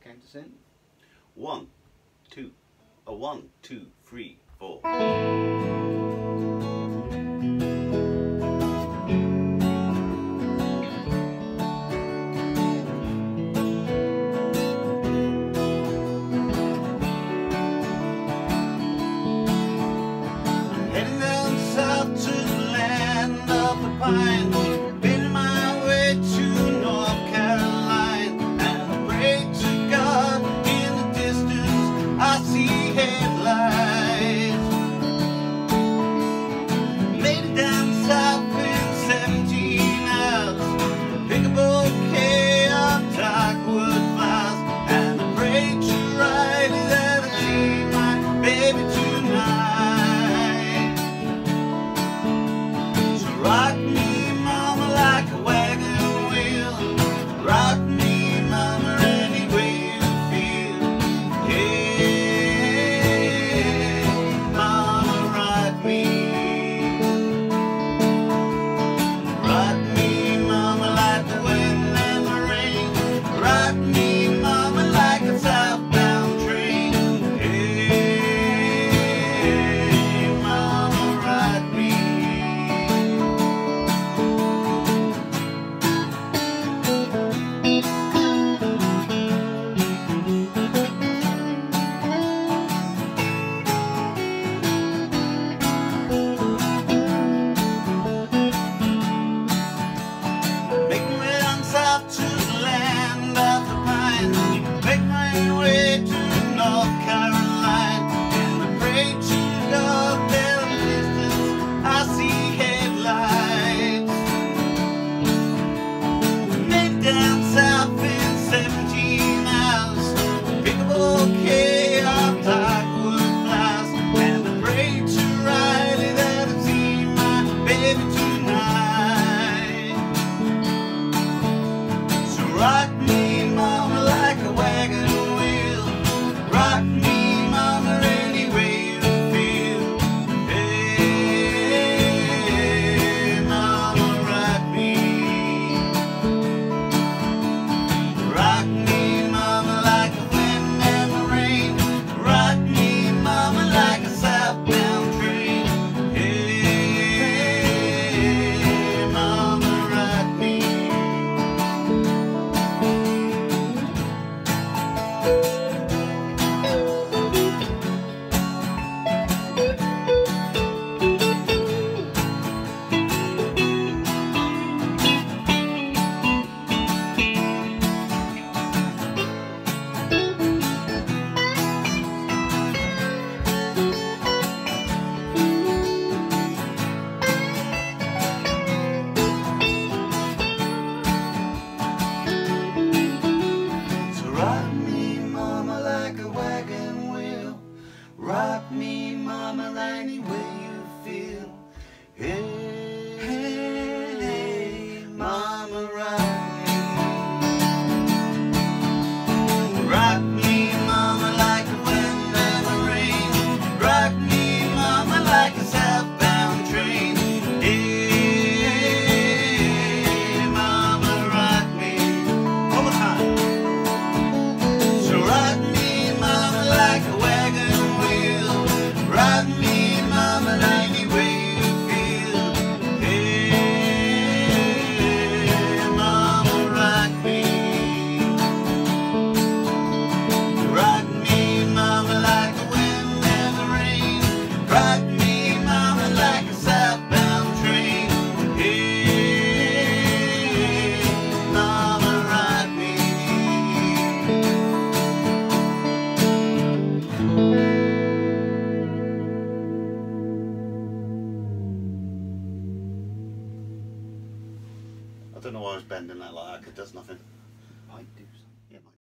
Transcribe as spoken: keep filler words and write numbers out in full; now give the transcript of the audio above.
count us in. One, two, a one, two, three, four. Heading down south to the land of the pine, been my way to North Carolina, and I pray to God in the distance I see headlights. Made it down south in seventeen hours, pick a bouquet of dogwood flowers, and I pray to Riley that I see my baby tonight. Rock me, mama, like a wagon wheel. Rock me, mama, any way you feel. Hey, mama, rock me. Rock me, mama, like the wind and the rain. Rock me, mama, like a southbound train. Hey, mama, rock me. To the land of the pine, make my way to North Carolina, and I pray to God that in the distance I see headlights. Made down south in seventeen hours, pick a bouquet of dogwood flowers, and I pray to Riley that I see my baby tonight. Rock me, mama, like a wagon wheel. Rock me, mama, any way you feel. Hey, mama, rock me. Rock me, mama, like the wind and the rain. Rock me, mama, like a southbound train. Hey, mama, rock me. Rock me, mama, like a wagon wheel. Rock me, mama, any way you feel. Hey, hey, mama, rock me. Rock me, mama, like the wind and the rain. Rock me, mama, like a southbound train. Hey, mama, rock me. One more time. Rock me, mama, like a wagon wheel. Rock me, mama, any way you feel. Hey, mama, rock me. Rock me, mama, like the wind and the rain. Rock me, mama, like a southbound train. Hey, mama, rock me. I don't know why I was bending that like that, 'cause it does nothing.